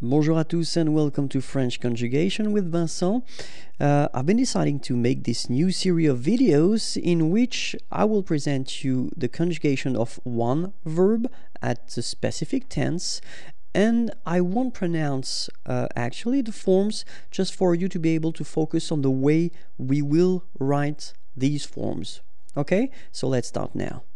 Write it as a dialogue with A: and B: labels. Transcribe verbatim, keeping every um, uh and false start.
A: Bonjour à tous and welcome to French Conjugation with Vincent. Uh, I've been deciding to make this new series of videos in which I will present you the conjugation of one verb at a specific tense, and I won't pronounce uh, actually the forms, just for you to be able to focus on the way we will write these forms. Okay, so let's start now.